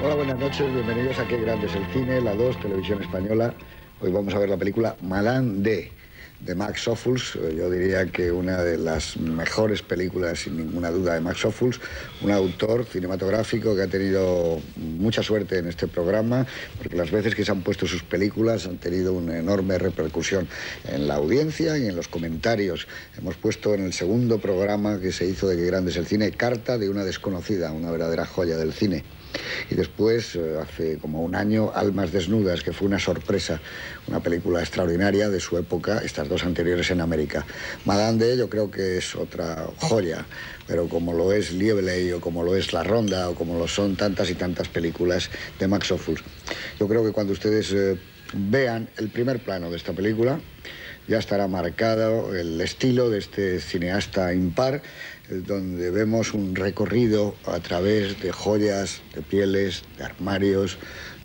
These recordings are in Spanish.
Hola, buenas noches, bienvenidos a Qué grande es el cine, la 2, Televisión Española. Hoy vamos a ver la película Madame D, de Max Ophuls. Yo diría que una de las mejores películas, sin ninguna duda, de Max Ophuls, un autor cinematográfico que ha tenido mucha suerte en este programa, porque las veces que se han puesto sus películas han tenido una enorme repercusión en la audiencia y en los comentarios. Hemos puesto en el segundo programa que se hizo de Qué grande es el cine, Carta de una desconocida, una verdadera joya del cine. Y después, hace como un año, Almas desnudas, que fue una sorpresa, una película extraordinaria de su época, estas dos anteriores en América. Madame D yo creo que es otra joya, pero como lo es Liebley, o como lo es La Ronda, o como lo son tantas y tantas películas de Max Ophuls. Yo creo que cuando ustedes vean el primer plano de esta película, ya estará marcado el estilo de este cineasta impar, donde vemos un recorrido a través de joyas, de pieles, de armarios,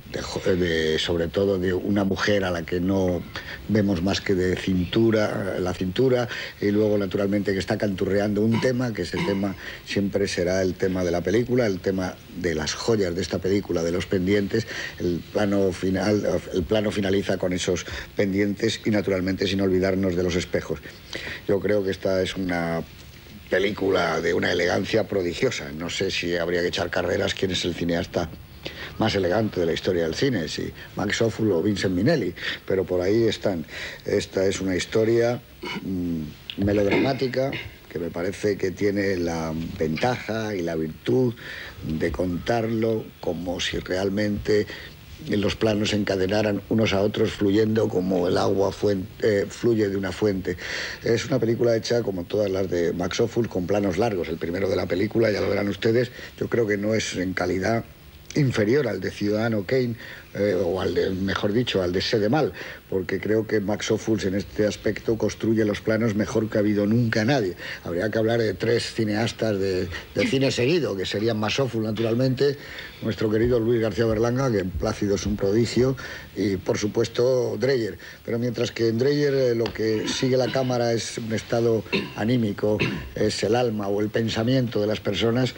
sobre todo de una mujer a la que no vemos más que de cintura, la cintura, y luego naturalmente que está canturreando un tema, que ese tema siempre será el tema de la película, el tema de las joyas de esta película, de los pendientes. El plano finaliza con esos pendientes y naturalmente sin olvidarnos de los espejos. Yo creo que esta es una película de una elegancia prodigiosa. No sé si habría que echar carreras quién es el cineasta más elegante de la historia del cine, si Max Ophuls o Vincent Minnelli, pero por ahí están. Esta es una historia melodramática que me parece que tiene la ventaja y la virtud de contarlo como si realmente los planos se encadenaran unos a otros, fluyendo como el agua fluye de una fuente. Es una película hecha, como todas las de Max Ophuls, con planos largos. El primero de la película, ya lo verán ustedes, yo creo que no es en calidad inferior al de Ciudadano Kane, o al de, mejor dicho, al de Sede Mal, porque creo que Max Ophuls en este aspecto construye los planos mejor que ha habido nunca nadie. Habría que hablar de tres cineastas de cine seguido, que serían Max Ophuls, naturalmente, nuestro querido Luis García Berlanga, que en Plácido es un prodigio, y por supuesto Dreyer. Pero mientras que en Dreyer lo que sigue la cámara es un estado anímico, es el alma o el pensamiento de las personas,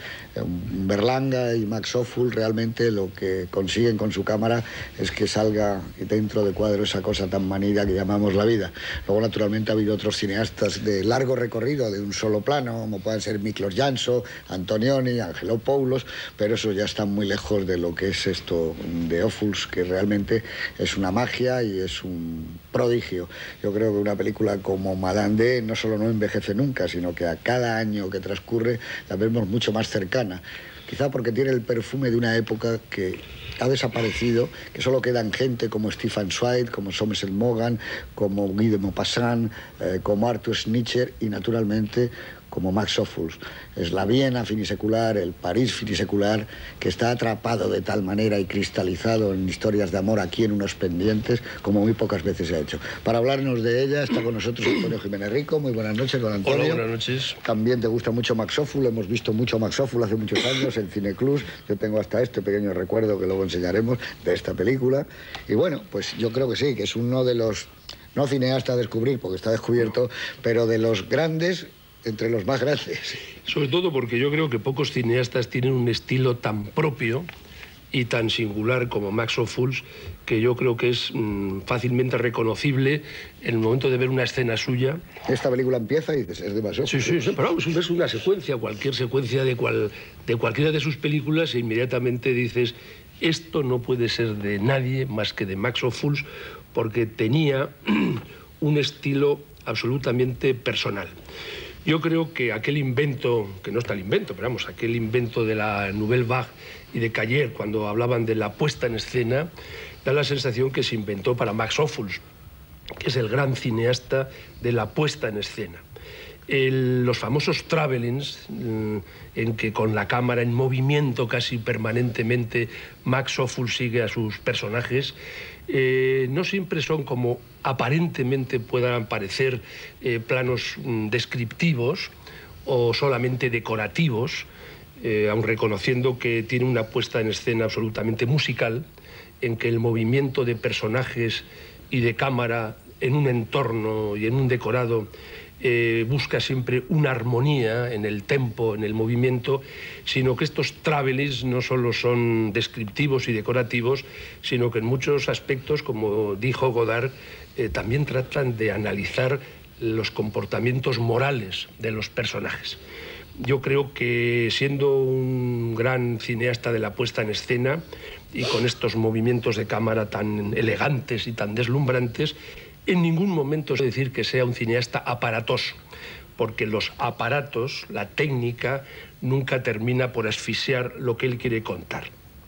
Berlanga y Max Ophuls realmente lo que consiguen con su cámara es que salga dentro de cuadro esa cosa tan manida que llamamos la vida. Luego, naturalmente, ha habido otros cineastas de largo recorrido, de un solo plano, como pueden ser Miklos Janso, Antonioni, Angelopoulos, pero eso ya está muy lejos de lo que es esto de Ophuls, que realmente es una magia y es un prodigio. Yo creo que una película como Madame D no solo no envejece nunca, sino que a cada año que transcurre la vemos mucho más cercana. Quizá porque tiene el perfume de una época que ha desaparecido, que solo quedan gente como Stefan Zweig, como Somerset Maugham, como Guy de Maupassant, como Arthur Schnitzler y naturalmente como Max Ophuls. Es la Viena finisecular, el París finisecular, que está atrapado de tal manera y cristalizado en historias de amor aquí en unos pendientes, como muy pocas veces se ha hecho. Para hablarnos de ella está con nosotros Antonio Jiménez Rico. Muy buenas noches, don Antonio. Hola, buenas noches. También te gusta mucho Max Ophuls, hemos visto mucho Max Ophuls hace muchos años en Cineclub. Yo tengo hasta este pequeño recuerdo que luego enseñaremos de esta película. Y bueno, pues yo creo que sí, que es uno de los, no cineastas a descubrir, porque está descubierto, pero de los grandes, entre los más grandes. Sobre todo porque yo creo que pocos cineastas tienen un estilo tan propio y tan singular como Max Ophuls, que yo creo que es fácilmente reconocible en el momento de ver una escena suya. Esta película empieza y dices, es de Max Ophuls. Sí, pero vamos, ves una secuencia, cualquier secuencia de cualquiera de sus películas, e inmediatamente dices, esto no puede ser de nadie más que de Max Ophuls, porque tenía un estilo absolutamente personal. Yo creo que aquel invento, que no está el invento, pero vamos, aquel invento de la Nouvelle Vague y de Cahiers, cuando hablaban de la puesta en escena, da la sensación que se inventó para Max Ophuls, que es el gran cineasta de la puesta en escena. Los famosos travelings, en que con la cámara en movimiento casi permanentemente Max Ophuls sigue a sus personajes, no siempre son como aparentemente puedan parecer planos descriptivos o solamente decorativos, aun reconociendo que tiene una puesta en escena absolutamente musical, en que el movimiento de personajes y de cámara en un entorno y en un decorado busca siempre una armonía en el tempo, en el movimiento, sino que estos travelings no solo son descriptivos y decorativos, sino que en muchos aspectos, como dijo Godard, también tratan de analizar los comportamientos morales de los personajes. Yo creo que, siendo un gran cineasta de la puesta en escena y con estos movimientos de cámara tan elegantes y tan deslumbrantes, en ningún momento es decir que sea un cineasta aparatoso, porque los aparatos, la técnica, nunca termina por asfixiar lo que él quiere contar.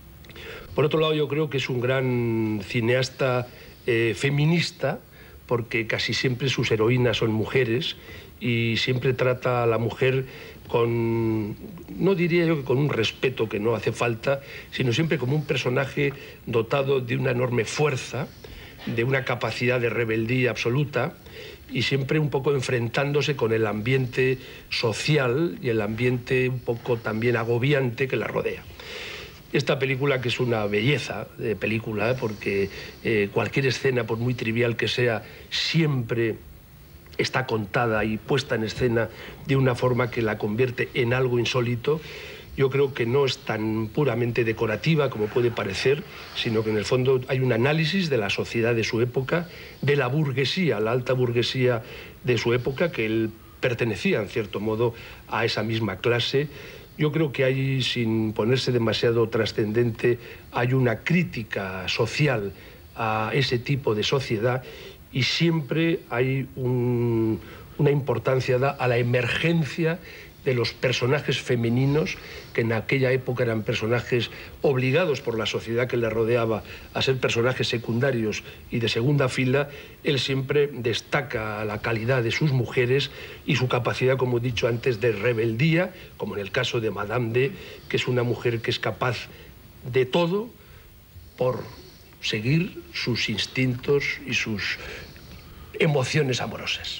Por otro lado, yo creo que es un gran cineasta feminista, porque casi siempre sus heroínas son mujeres y siempre trata a la mujer con, no diría yo que con un respeto que no hace falta, sino siempre como un personaje dotado de una enorme fuerza, de una capacidad de rebeldía absoluta, y siempre un poco enfrentándose con el ambiente social y el ambiente un poco también agobiante que la rodea. Esta película, que es una belleza de película, porque cualquier escena, por muy trivial que sea, siempre está contada y puesta en escena de una forma que la convierte en algo insólito. Yo creo que no es tan puramente decorativa como puede parecer, sino que en el fondo hay un análisis de la sociedad de su época, de la burguesía, la alta burguesía de su época, que él pertenecía en cierto modo a esa misma clase. Yo creo que hay, sin ponerse demasiado trascendente, hay una crítica social a ese tipo de sociedad, y siempre hay una importancia dada a la emergencia de los personajes femeninos, que en aquella época eran personajes obligados por la sociedad que les rodeaba a ser personajes secundarios y de segunda fila. Él siempre destaca la calidad de sus mujeres y su capacidad, como he dicho antes, de rebeldía, como en el caso de Madame D, que es una mujer que es capaz de todo por seguir sus instintos y sus emociones amorosas.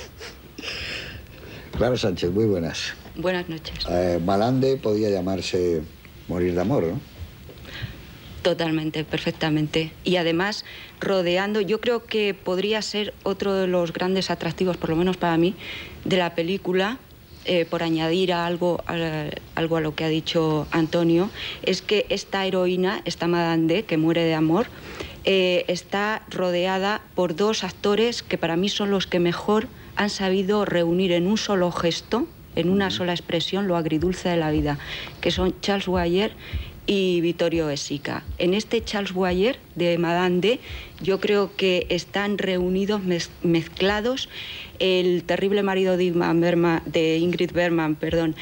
Clara Sánchez, muy buenas. Buenas noches. Malande podía llamarse Morir de amor, ¿no? Totalmente, perfectamente. Y además, rodeando, yo creo que podría ser otro de los grandes atractivos, por lo menos para mí, de la película, por añadir algo a lo que ha dicho Antonio, es que esta heroína, esta Madame D, que muere de amor, está rodeada por dos actores que para mí son los que mejor han sabido reunir en un solo gesto, en una sola expresión, lo agridulce de la vida, que son Charles Boyer y Vittorio De Sica. En este Charles Boyer de Madame D, yo creo que están reunidos, mezclados, el terrible marido de Ingrid Bergman,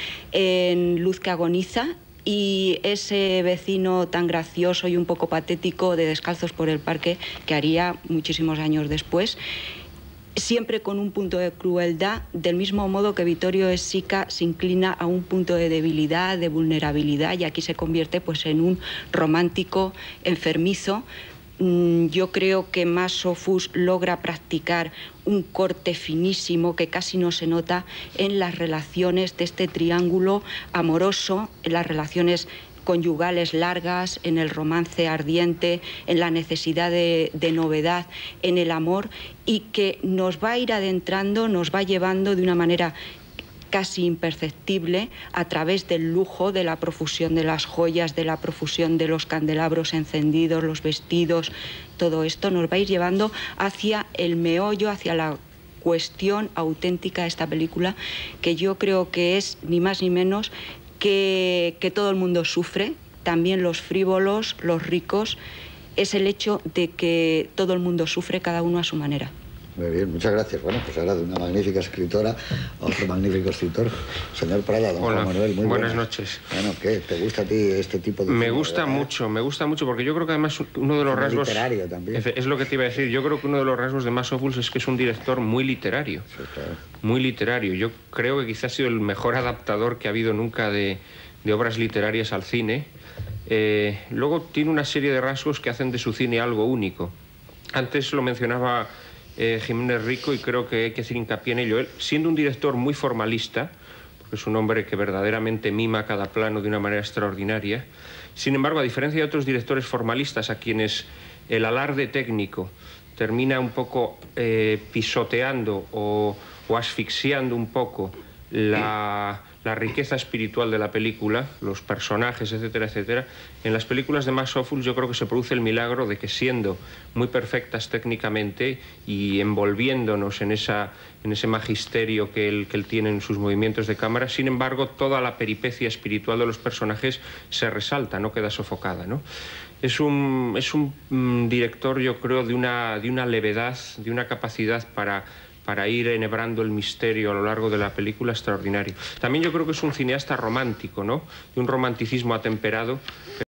en Luz que agoniza, y ese vecino tan gracioso y un poco patético de Descalzos por el parque, que haría muchísimos años después, siempre con un punto de crueldad, del mismo modo que Vittorio De Sica se inclina a un punto de debilidad, de vulnerabilidad, y aquí se convierte pues en un romántico enfermizo. Yo creo que Masofus logra practicar un corte finísimo que casi no se nota en las relaciones de este triángulo amoroso, en las relaciones conyugales largas, en el romance ardiente, en la necesidad de novedad, en el amor, y que nos va a ir adentrando, nos va llevando de una manera casi imperceptible a través del lujo, de la profusión de las joyas, de la profusión de los candelabros encendidos, los vestidos. Todo esto nos va a ir llevando hacia el meollo, hacia la cuestión auténtica de esta película, que yo creo que es ni más ni menos que todo el mundo sufre, también los frívolos, los ricos. Es el hecho de que todo el mundo sufre, cada uno a su manera. Muy bien, muchas gracias. Bueno, pues ahora de una magnífica escritora a otro magnífico escritor. Señor Prada, don Juan Manuel, muy buenas noches. Bueno, ¿qué? ¿Te gusta a ti este tipo de Me gusta mucho, porque yo creo que además uno de los rasgos... literario también. Es lo que te iba a decir. Yo creo que uno de los rasgos de Masofus es que es un director muy literario. Sí, claro. Muy literario. Yo creo que quizás ha sido el mejor adaptador que ha habido nunca de obras literarias al cine. Luego tiene una serie de rasgos que hacen de su cine algo único. Antes lo mencionaba Jiménez Rico, y creo que hay que hacer hincapié en ello. Él, siendo un director muy formalista, porque es un hombre que verdaderamente mima cada plano de una manera extraordinaria, sin embargo, a diferencia de otros directores formalistas a quienes el alarde técnico termina un poco pisoteando o o asfixiando un poco la riqueza espiritual de la película, los personajes, etcétera, etcétera. En las películas de Max Ophuls yo creo que se produce el milagro de que, siendo muy perfectas técnicamente y envolviéndonos en ese magisterio que él tiene en sus movimientos de cámara, sin embargo, toda la peripecia espiritual de los personajes se resalta, no queda sofocada, ¿no? Es un director, yo creo, de una levedad, de una capacidad para ir enhebrando el misterio a lo largo de la película extraordinario. También yo creo que es un cineasta romántico, ¿no? De un romanticismo atemperado.